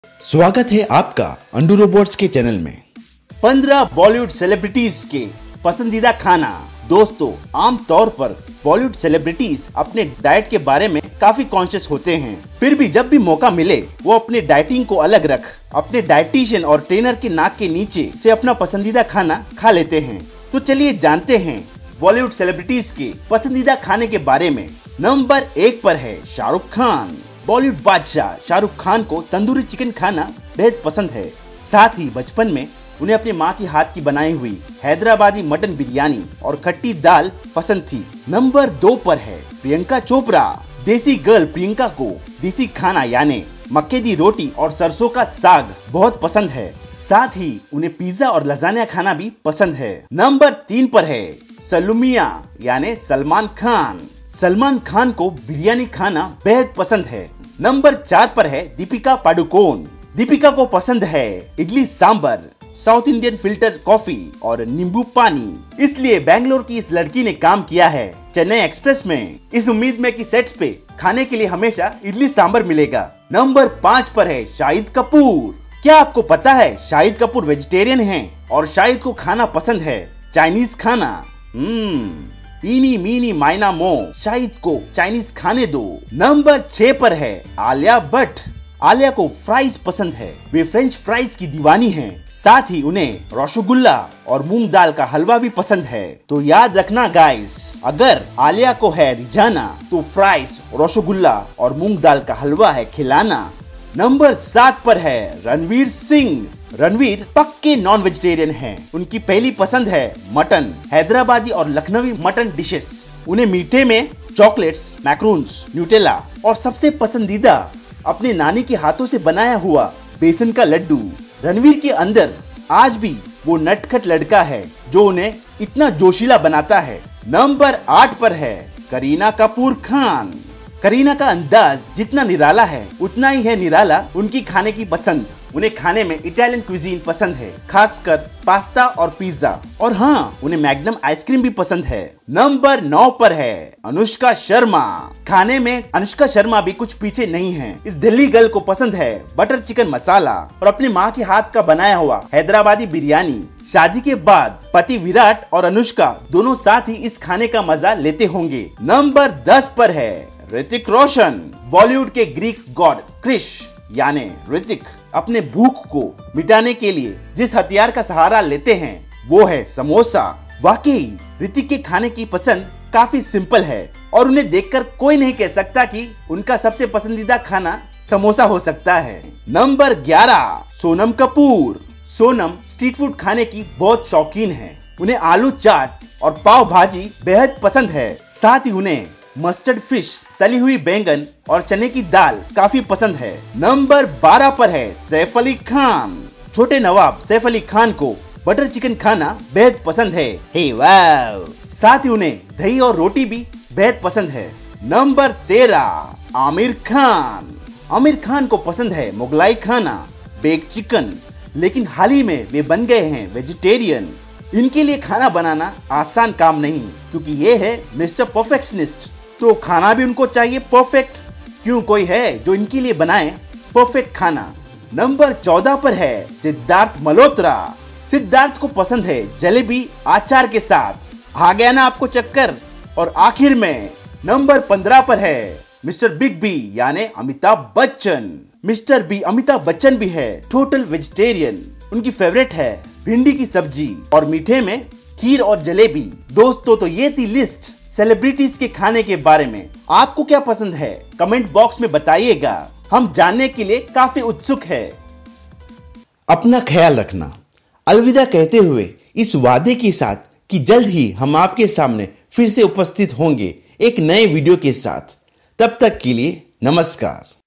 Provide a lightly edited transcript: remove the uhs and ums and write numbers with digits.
स्वागत है आपका UndoRobots के चैनल में। 15 बॉलीवुड सेलिब्रिटीज के पसंदीदा खाना। दोस्तों, आमतौर पर बॉलीवुड सेलिब्रिटीज अपने डाइट के बारे में काफी कॉन्शियस होते हैं, फिर भी जब भी मौका मिले वो अपने डाइटिंग को अलग रख अपने डाइटिशियन और ट्रेनर के नाक के नीचे से अपना पसंदीदा खाना खा लेते हैं। तो चलिए जानते हैं बॉलीवुड सेलिब्रिटीज के पसंदीदा खाने के बारे में। नंबर 1 पर है शाहरुख खान। बॉलीवुड बादशाह शाहरुख खान को तंदूरी चिकन खाना बेहद पसंद है। साथ ही बचपन में उन्हें अपनी माँ की हाथ की बनाई हुई हैदराबादी मटन बिरयानी और खट्टी दाल पसंद थी। नंबर 2 पर है प्रियंका चोपड़ा। देसी गर्ल प्रियंका को देसी खाना यानी मक्के दी रोटी और सरसों का साग बहुत पसंद है। साथ ही उन्हें पिज्जा और लजानिया खाना भी पसंद है। नंबर 3 पर है सलूमिया यानी सलमान खान। सलमान खान को बिरयानी खाना बेहद पसंद है। नंबर 4 पर है दीपिका पादुकोण। दीपिका को पसंद है idli sambar, South Indian filter coffee और नींबू पानी। इसलिए बेंगलोर की इस लड़की ने काम किया है चेन्नई एक्सप्रेस में, इस उम्मीद में कि सेट्स पे खाने के लिए हमेशा इडली सांबर मिलेगा। नंबर 5 पर है शाहिद कपूर। क्या आपको पता है शाहिद कपूर वेजिटेरियन हैं और शाहिद को खाना पसंद है चाइनीज खाना। इनी मीनी मायना मो, शाहिद को चाइनीज खाने दो। नंबर 6 पर है आलिया भट्ट। आलिया को फ्राइज पसंद है, वे फ्रेंच फ्राइज की दीवानी हैं। साथ ही उन्हें रसगुल्ला और मूंग दाल का हलवा भी पसंद है। तो याद रखना गाइस, अगर आलिया को है रिझाना तो फ्राइज, रसगुल्ला और मूंग दाल का हलवा है खिलाना। नंबर 7 पर है रणवीर सिंह। रणवीर पक्के नॉन वेजिटेरियन हैं। उनकी पहली पसंद है मटन, हैदराबादी और लखनवी मटन डिशेस। उन्हें मीठे में चॉकलेट्स, मैक्रोन्स, न्यूटेला और सबसे पसंदीदा अपने नानी के हाथों से बनाया हुआ बेसन का लड्डू। रणवीर के अंदर आज भी वो नटखट लड़का है जो उन्हें इतना जोशीला बनाता है। नंबर 8 पर है करीना कपूर खान। करीना का अंदाज जितना निराला है उतना ही है निराला उनकी खाने की पसंद। उन्हें खाने में इटालियन क्विजीन पसंद है, खासकर पास्ता और पिज्जा। और हाँ, उन्हें मैग्नम आइसक्रीम भी पसंद है। नंबर 9 पर है अनुष्का शर्मा। खाने में अनुष्का शर्मा भी कुछ पीछे नहीं है। इस दिल्ली गर्ल को पसंद है बटर चिकन मसाला और अपनी माँ के हाथ का बनाया हुआ हैदराबादी बिरयानी। शादी के बाद पति विराट और अनुष्का दोनों साथ ही इस खाने का मजा लेते होंगे। नंबर 10 पर है ऋतिक रोशन। बॉलीवुड के ग्रीक गॉड क्रिश यानी ऋतिक अपने भूख को मिटाने के लिए जिस हथियार का सहारा लेते हैं वो है समोसा। वाकई ऋतिक के खाने की पसंद काफी सिंपल है और उन्हें देखकर कोई नहीं कह सकता कि उनका सबसे पसंदीदा खाना समोसा हो सकता है। Number 11 Sonam Kapoor. Sonam street food खाने की बहुत शौकीन है। उन्हें आलू चाट और पाव भाजी बेहद पसंद है। साथ ही उन्हें मस्टर्ड फिश, तली हुई बैंगन और चने की दाल काफी पसंद है। नंबर 12 पर है सैफ अली खान। छोटे नवाब सैफ अली खान को बटर चिकन खाना बेहद पसंद है। हे वाव! साथ ही उन्हें दही और रोटी भी बेहद पसंद है। नंबर 13 आमिर खान। आमिर खान को पसंद है मुगलाई खाना, बेक चिकन, लेकिन हाल ही में वे बन गए हैं वेजिटेरियन। इनके लिए खाना बनाना आसान काम नहीं, क्योंकि ये है मिस्टर परफेक्शनिस्ट। तो खाना भी उनको चाहिए परफेक्ट। क्यों कोई है जो इनके लिए बनाए परफेक्ट खाना। नंबर 14 पर है सिद्धार्थ मल्होत्रा। सिद्धार्थ को पसंद है जलेबी अचार के साथ। आ गया ना आपको चक्कर। और आखिर में नंबर 15 पर है मिस्टर बिग बी यानी अमिताभ बच्चन। मिस्टर बी अमिताभ बच्चन भी है टोटल वेजिटेरियन। उनकी फेवरेट है भिंडी की सब्जी और मीठे में खीर और जलेबी। दोस्तों, तो ये थी लिस्ट सेलिब्रिटीज के खाने के बारे में। आपको क्या पसंद है कमेंट बॉक्स में बताइएगा, हम जानने के लिए काफी उत्सुक है। अपना ख्याल रखना। अलविदा कहते हुए इस वादे के साथ कि जल्द ही हम आपके सामने फिर से उपस्थित होंगे एक नए वीडियो के साथ। तब तक के लिए नमस्कार।